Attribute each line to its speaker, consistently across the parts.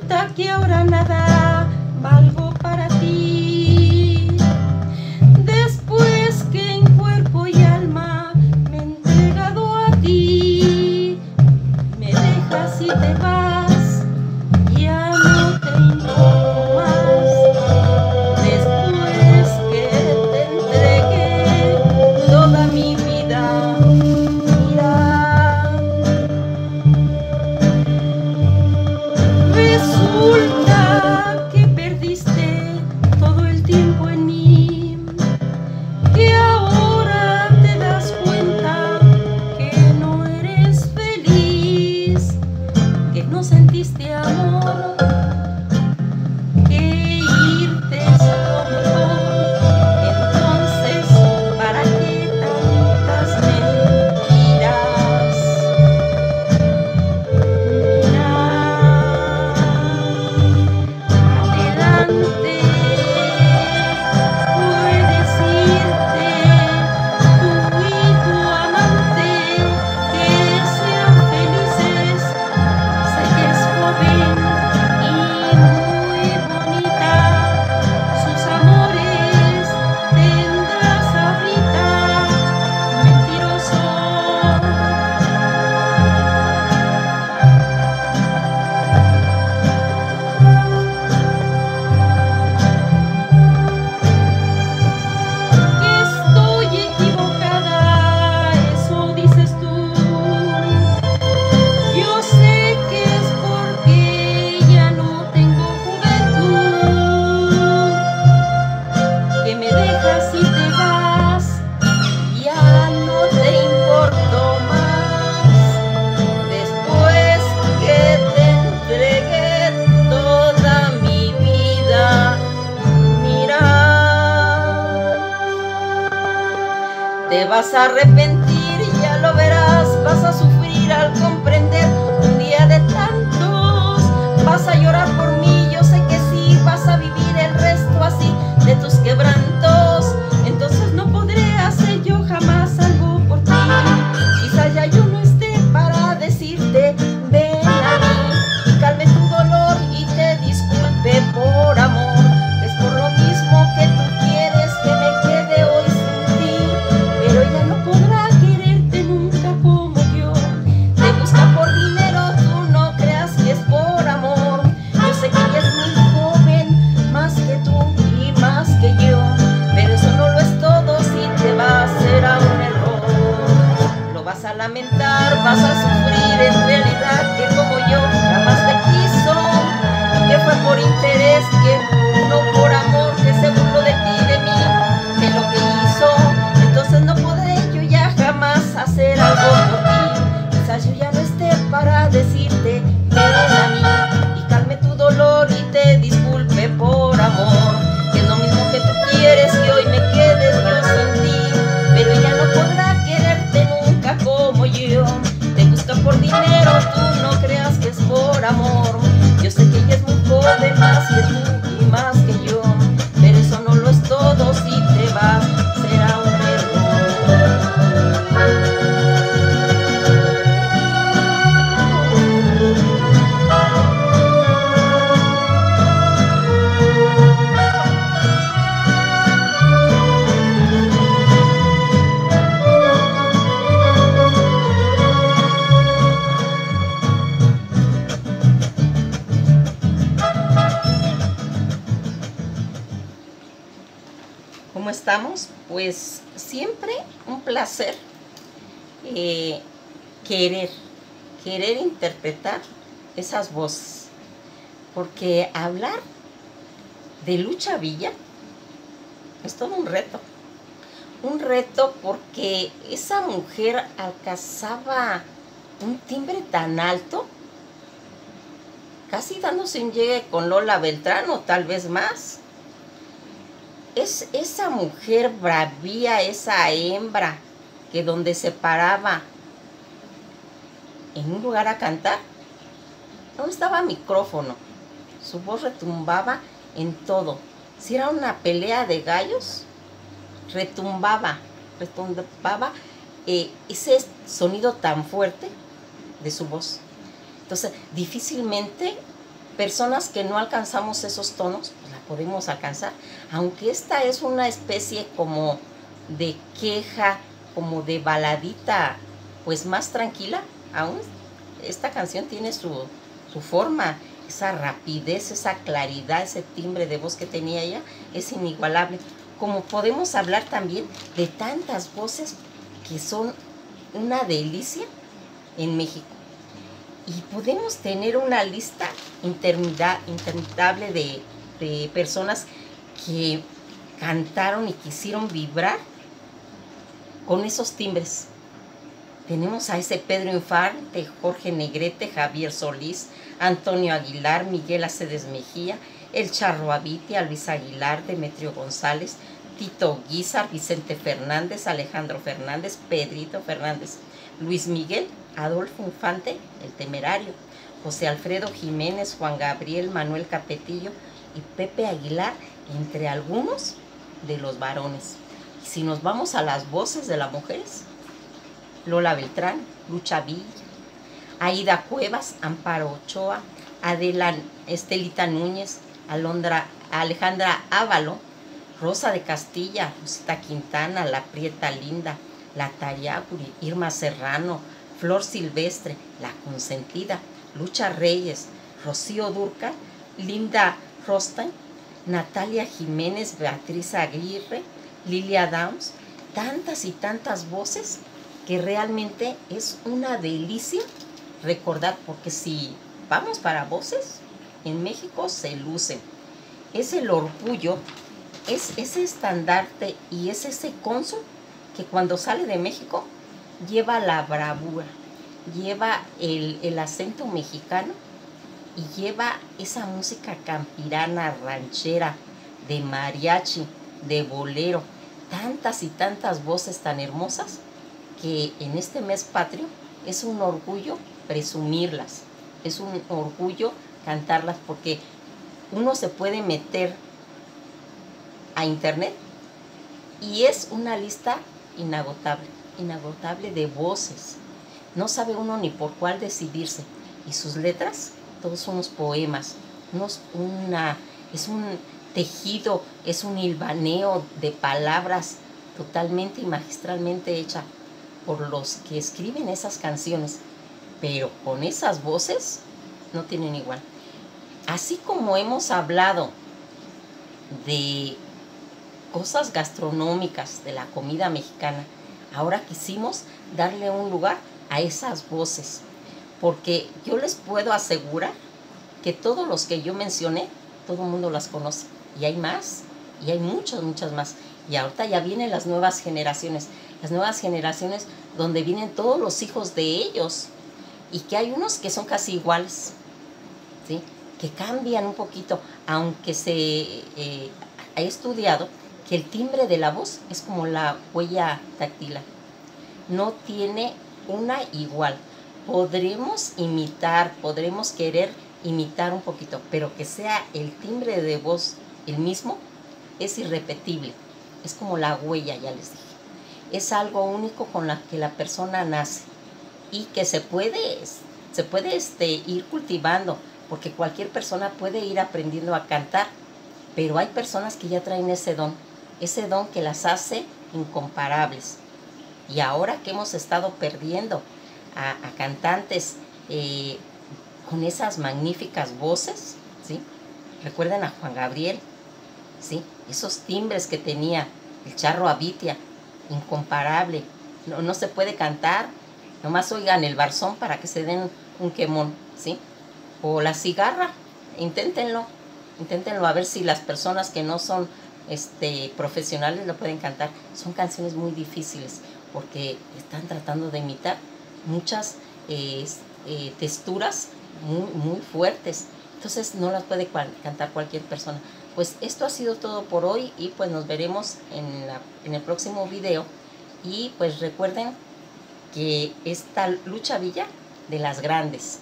Speaker 1: resulta que ahora nada valgo para ti. Después que en cuerpo y alma me he entregado a ti, me dejas y te vas, ya no te importo más. Después que te entregué toda mi vida, mira, resulta que perdiste todo el tiempo en mí, que ahora te das cuenta que no eres feliz, que no sentiste amor, que irte es lo mejor. Entonces, ¿para qué tantas mentiras? Adelante, puedes irte, tú y tu amante, que sean felices. Sé que es joven y muy bonita, sus amores tendrás ahorita, mentiroso. Que estoy equivocada, eso dices tú. Yo sé que es porque ya no tengo juventud, que me dejas y te vas, ya no te importo más. Después que te entregué toda mi vida, mira, te vas a arrepentir, ya lo verás, vas a sufrir al comprender un día de tantos, vas a llorar por mí, yo sé que sí, vas a vivir el resto así de tus quebrantos. Entonces no podré hacer yo jamás algo por ti, quizás ya yo no esté para decirte ven a mí y calme tu dolor y te disculpe por amor. Es por lo mismo que tú quieres que me quede hoy sin ti, pero ella no podrá quererte nunca como yo. Te busca por dinero, tú no creas que es por amor. Yo sé que ella es muy joven, más que tú y más que yo, pero eso no lo es todo, si te vas será un error. Lo vas a lamentar, vas a sufrir, en realidad que como yo jamás te quiso, que fue por interés, que no por amor, que se burló de ti, de mí, de lo que hizo. Entonces no podré yo ya jamás hacer algo por ti, quizás yo ya no esté para decirte ven a mí y calme tu dolor y te disculpe por amor, que es lo mismo que tú quieres que hoy me quedes yo sin ti, pero ella no podrá quererte nunca como yo. Te busca por dinero, tú no creas que es por amor. Yo sé que ella es muy joven, más que tú y más que yo, pero eso no lo es todo, si te vas será un error. ¿Cómo estamos? Pues siempre un placer querer interpretar esas voces, porque hablar de Lucha Villa es todo un reto porque esa mujer alcanzaba un timbre tan alto, casi dándose un llegue con Lola Beltrán o tal vez más. Es esa mujer bravía, esa hembra que donde se paraba en un lugar a cantar, no estaba micrófono, su voz retumbaba en todo. Si era una pelea de gallos, retumbaba ese sonido tan fuerte de su voz. Entonces, difícilmente personas que no alcanzamos esos tonos, pues la podemos alcanzar. Aunque esta es una especie como de queja, como de baladita, pues más tranquila, aún esta canción tiene su forma, esa rapidez, esa claridad, ese timbre de voz que tenía ella, es inigualable. Como podemos hablar también de tantas voces que son una delicia en México. Y podemos tener una lista interminable de personas que cantaron y quisieron vibrar con esos timbres. Tenemos a ese Pedro Infante, Jorge Negrete, Javier Solís, Antonio Aguilar, Miguel Aceves Mejía, El Charro Abitia, Luis Aguilar, Demetrio González, Tito Guízar, Vicente Fernández, Alejandro Fernández, Pedrito Fernández, Luis Miguel, Adolfo Infante, El Temerario, José Alfredo Jiménez, Juan Gabriel, Manuel Capetillo y Pepe Aguilar, entre algunos de los varones. Y si nos vamos a las voces de las mujeres, Lola Beltrán, Lucha Villa, Aida Cuevas, Amparo Ochoa, Adela Estelita Núñez, Alejandra Ávalo, Rosa de Castilla, Rosita Quintana, La Prieta Linda, La Tayaguri, Irma Serrano, Flor Silvestre, La Consentida, Lucha Reyes, Rocío Dúrcal, Linda Rostein, Natalia Jiménez, Beatriz Aguirre, Lilia Downs, tantas y tantas voces que realmente es una delicia recordar, porque si vamos para voces, en México se lucen. Es el orgullo, es ese estandarte y es ese cónsul que cuando sale de México lleva la bravura, lleva el acento mexicano y lleva esa música campirana, ranchera, de mariachi, de bolero, tantas y tantas voces tan hermosas que en este mes patrio es un orgullo presumirlas, es un orgullo cantarlas, porque uno se puede meter a internet y es una lista inagotable de voces. No sabe uno ni por cuál decidirse. Y sus letras, todos son unos poemas, es un tejido, es un hilvaneo de palabras totalmente y magistralmente hecha por los que escriben esas canciones, pero con esas voces no tienen igual. Así como hemos hablado de cosas gastronómicas, de la comida mexicana, ahora quisimos darle un lugar a esas voces, porque yo les puedo asegurar que todos los que yo mencioné, todo el mundo las conoce, y hay más, y hay muchas más. Y ahorita ya vienen las nuevas generaciones donde vienen todos los hijos de ellos, y que hay unos que son casi iguales, ¿sí? Que cambian un poquito, aunque se ha estudiado que el timbre de la voz es como la huella dactilar, no tiene una igual. Podremos imitar, podremos querer imitar un poquito, pero que sea el timbre de voz el mismo, es irrepetible. Es como la huella, ya les dije. Es algo único con la que la persona nace y que se puede ir cultivando, porque cualquier persona puede ir aprendiendo a cantar, pero hay personas que ya traen ese don que las hace incomparables. Y ahora que hemos estado perdiendo a cantantes con esas magníficas voces, ¿sí? Recuerden a Juan Gabriel, ¿sí? Esos timbres que tenía, el Charro Abitia, incomparable. No se puede cantar, nomás oigan el barzón para que se den un quemón, ¿sí? O la cigarra, inténtenlo a ver si las personas que no son profesionales lo pueden cantar. Son canciones muy difíciles porque están tratando de imitar muchas texturas muy fuertes, entonces no las puede cantar cualquier persona. Pues esto ha sido todo por hoy y pues nos veremos en el próximo video. Y pues recuerden que esta Lucha Villa de las grandes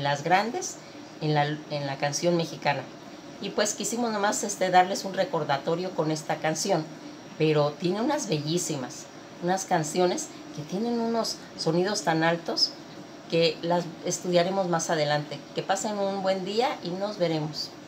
Speaker 1: en la canción mexicana. Y pues quisimos nomás darles un recordatorio con esta canción, pero tiene unas bellísimas, unas canciones que tienen unos sonidos tan altos que las estudiaremos más adelante. Que pasen un buen día y nos veremos.